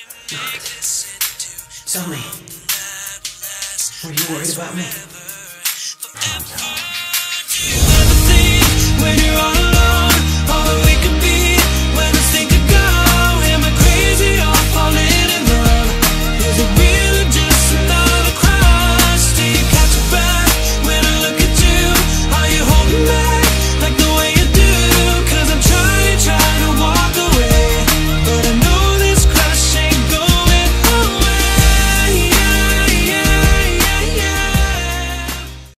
Noctis, tell me, were you worried about me?